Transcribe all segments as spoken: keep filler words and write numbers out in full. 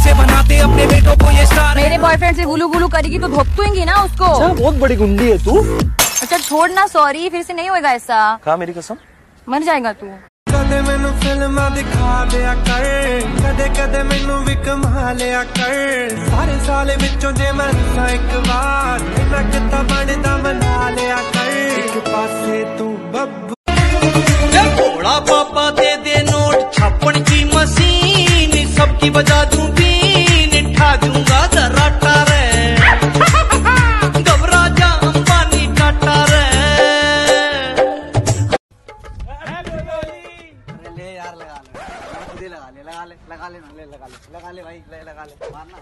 से बनाते अपने बेटों को ये स्टार। मेरे बॉयफ्रेंड से गुलू गुलू करेगी तो धोपतूंगी ना उसको। अच्छा, बहुत बड़ी गुंडी है तू। अच्छा छोड़ ना, सॉरी, फिर से नहीं होगा ऐसा। कहा मेरी कसम, मर जाएगा तू। कदे मैनू फिल्मां दिखा दिया कर, कदे कदे मैनू भी कमा लिया कर। सारे साल विचों जे मैं रुसां एक बार, मैं किता बनदा मना लिया कर। एक पासे तू बब्बू भोला पापा दे दे नोट छापन की मशीन, सबकी बजा दूं बीन, ठा दूंगा दराटा रे, घबरा जा अंबानी टाटा रे। ले यार लगा ले, खुद ही लगा ले, लगा ले, लगा ले, ले लगा ले, लगा ले भाई, ले लगा ले, मारना।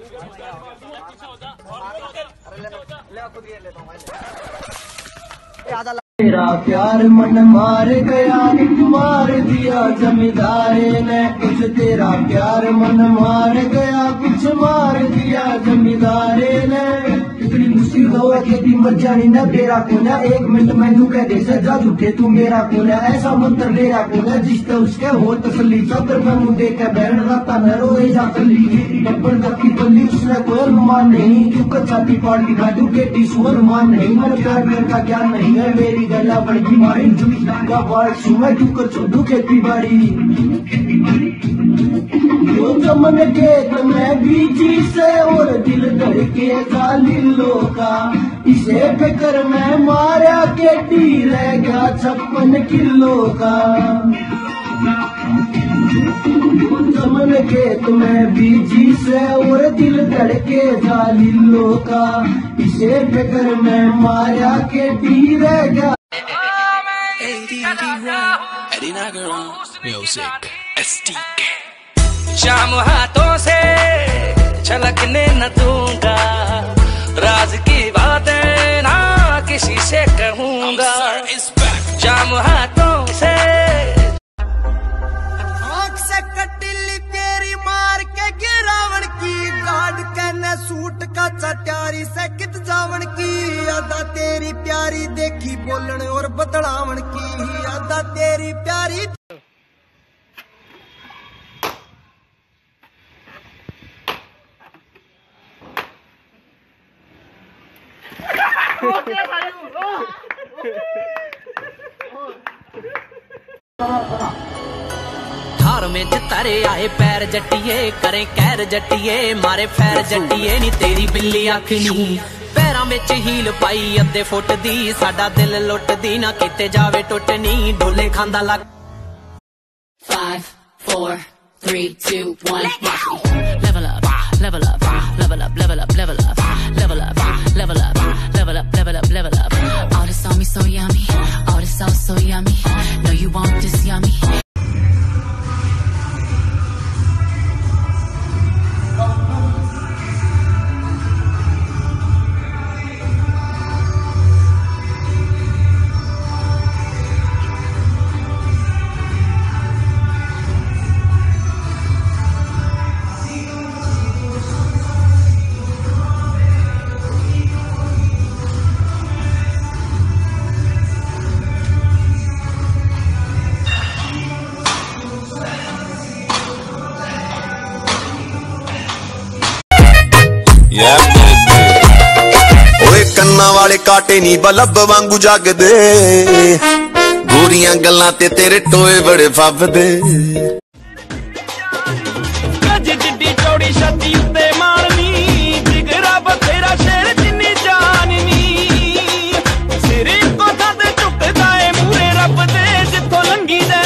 अरे ले ले, खुद ही लेता हूँ भाई, आधा। तेरा प्यार मन मार गया, मार दिया जमींदारे ने कुछ। तेरा प्यार मन मार गया, कुछ मार दिया जमींदारे ने। इतनी मुश्किल हो खेती मर जानी न तेरा कौन है। एक मिनट मैनू कह दे सजा झूठे तू मेरा कौन है। ऐसा मंत्र मेरा कौन है जिसते उसके हो तसली। चादर में मुंह दे के बैठ रहता न रोए जा तली। बब्बर की बल्ली उसने कोई अनुमान नहीं, क्यों कचाती पार्टी काटू के टीसू अनुमान नहीं। मन प्यार प्यार का ज्ञान नहीं है, मेरी गला बड़ी मारी का बार सुना क्यों कर छोड़ू खेती बाड़ी। यो जमन खेत में बीजी से और दिल धड़के जालिलो का। इसे फिक्र में मारा के टी रह गया छप्पन किलो का। जमन खेत में बीजी से और दिल धड़के जालिलो का। इसे फिक्र में मारा के टी रह गया। शाम हाथों से छलकने न दूंगा, राज की बातें ना किसी से कहूंगा। शाम हाथों से आँख से कटिली तेरी मार के गिरावण की, गार्ड कहने सूट का चट्यारी से कित जावण की। अदा तेरी प्यारी देखी बोलने और बदलावण की, अदा तेरी प्यारी। थार में तारे आए पैर जट्टिए, करे कैर जट्टिए, मारे फैर जट्टिए नी तेरी बिल्ली आखनी। पैरां विच हील पाई अद्धे फुट दी, साडा दिल लुट दी ना किते जावे टुटनी। ढोले खांदा लग Five, four, three, two, one, level up, level up, level up, level up, level up, level up, level up, level up, level up, level up. All this on me so yummy, all this sauce so yummy. No, you want this yummy. ओए कन्ना वाले काटे नी bulb वांगू जागदे, गोरियां गल्लां ते तेरे टोए बड़े फबदे। जिड्डी चौड़ी छाती उत्ते मारनी, जिगरा बथेरा शेर जिन्नी जाननी। सिर को थद झुकदा ए मूरे रब दे, जिथों लंघी दे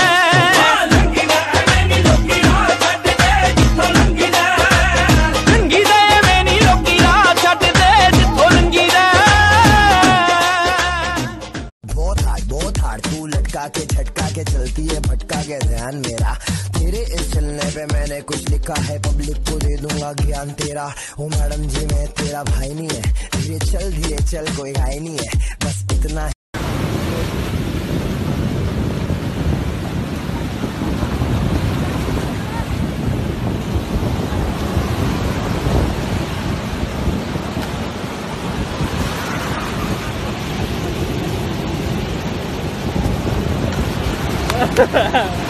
के झटका के चलती है भटका के ध्यान मेरा। तेरे इस चलने पे मैंने कुछ लिखा है, पब्लिक को दे दूंगा ज्ञान तेरा। ओ मैडम जी मैं तेरा भाई नहीं है, धीरे चल धीरे चल कोई घाई नहीं है, बस इतना है। Ha ha ha.